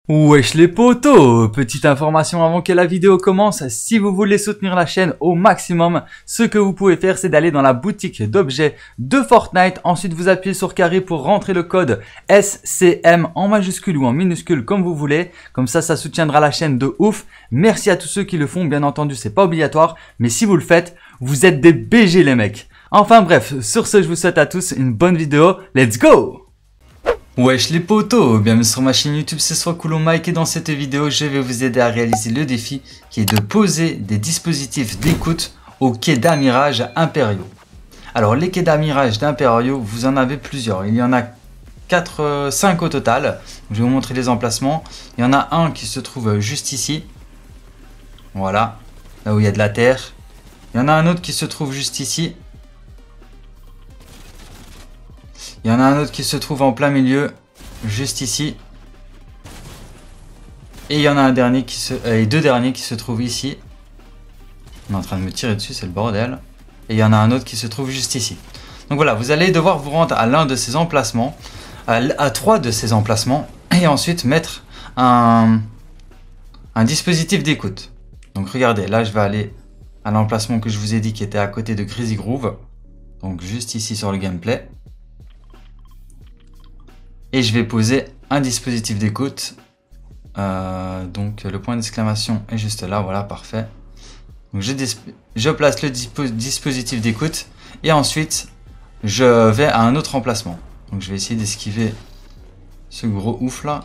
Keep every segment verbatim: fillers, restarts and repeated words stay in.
Wesh les potos, petite information avant que la vidéo commence, si vous voulez soutenir la chaîne au maximum, ce que vous pouvez faire c'est d'aller dans la boutique d'objets de Fortnite, ensuite vous appuyez sur carré pour rentrer le code S C M en majuscule ou en minuscule comme vous voulez, comme ça ça soutiendra la chaîne de ouf. Merci à tous ceux qui le font, bien entendu c'est pas obligatoire, mais si vous le faites, vous êtes des B G les mecs. Enfin bref, sur ce je vous souhaite à tous une bonne vidéo, let's go! Wesh les potos, bienvenue sur ma chaîne YouTube, c'est Swakoulo Mike et dans cette vidéo je vais vous aider à réaliser le défi qui est de poser des dispositifs d'écoute aux quais d'amirage impériaux. Alors les quais d'amirage d'impériaux, vous en avez plusieurs, il y en a quatre, cinq au total, je vais vous montrer les emplacements. Il y en a un qui se trouve juste ici, voilà, là où il y a de la terre. Il y en a un autre qui se trouve juste ici. Il y en a un autre qui se trouve en plein milieu, juste ici. Et il y en a un dernier qui se, euh, et deux derniers qui se trouvent ici. On est en train de me tirer dessus, c'est le bordel. Et il y en a un autre qui se trouve juste ici. Donc voilà, vous allez devoir vous rendre à l'un de ces emplacements, à, à trois de ces emplacements, et ensuite mettre un, un dispositif d'écoute. Donc regardez, là je vais aller à l'emplacement que je vous ai dit qui était à côté de Crazy Groove. Donc juste ici sur le gameplay. Et je vais poser un dispositif d'écoute. Euh, donc le point d'exclamation est juste là, voilà, parfait. Donc je, je place le dispo dispositif d'écoute et ensuite je vais à un autre emplacement. Donc je vais essayer d'esquiver ce gros ouf là.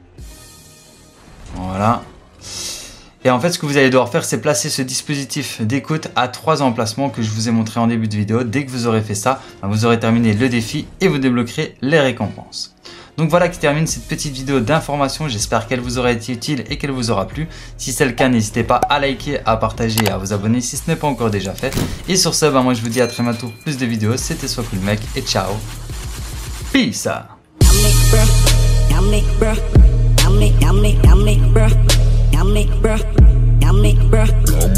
Voilà. Et en fait ce que vous allez devoir faire c'est placer ce dispositif d'écoute à trois emplacements que je vous ai montré en début de vidéo. Dès que vous aurez fait ça, vous aurez terminé le défi et vous débloquerez les récompenses. Donc voilà qui termine cette petite vidéo d'information, j'espère qu'elle vous aura été utile et qu'elle vous aura plu. Si c'est le cas, n'hésitez pas à liker, à partager et à vous abonner si ce n'est pas encore déjà fait. Et sur ce, bah moi je vous dis à très bientôt pour plus de vidéos, c'était Swakoulo Mike et ciao. Peace! Yummy, bruh.